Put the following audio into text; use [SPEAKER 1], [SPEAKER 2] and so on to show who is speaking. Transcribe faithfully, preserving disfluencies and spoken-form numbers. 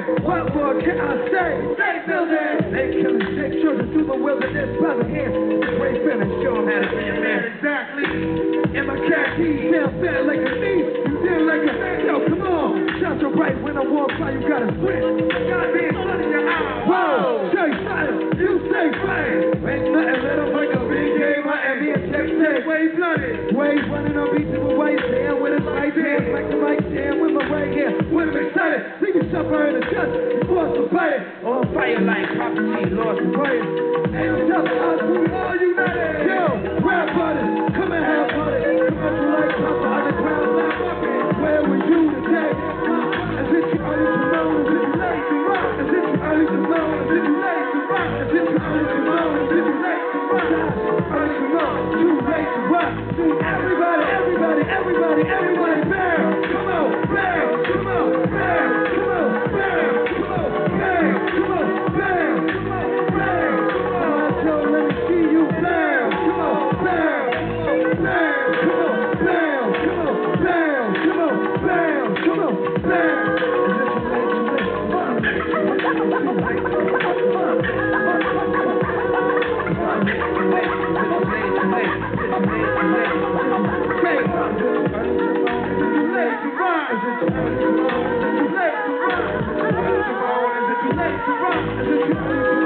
[SPEAKER 1] What more can I say? Stay building. They killing sick children through the wilderness by the hand. Great finish, show them how to be a man. Exactly. In my khaki, down fat like a knee. You down like a man. Yo, come on. Shot your right when I walk by, you gotta switch. Goddamn sun in your eye. Whoa. Stay silent. You stay fine. Ain't nothing little like a big game. Miami and Texas. Waves flooded. Waves running on beaches with white sand with his right hand. Like the mic stand with my right hand. When I'm excited, see me suffer in the dust. You lost the fight. On fire like property, lost the fire. Ain't no telling us we all united. Yo, rap artists, come and have fun. Commercial like Papa Underground, not fucking. Where were you today? As if you early to know, as if you late to rock. As if you early to know, as if you late to rock. As if you early to know, as if you late to rock. Early to know, too late to rock. See everybody, everybody, everybody, everybody, bam! Come on, bam! Come on, bam! Come on, bam! Come on, bam! Come on, bam! Come on, bam! Come on, Joe, let me see you, bam! Come on, bam! Bam! Come on, bam! Come on, bam! Come on, bam! Come on, bam! Is it too late to rock? Is it too late to rock? Is it too late to rock? Is it too late to rock?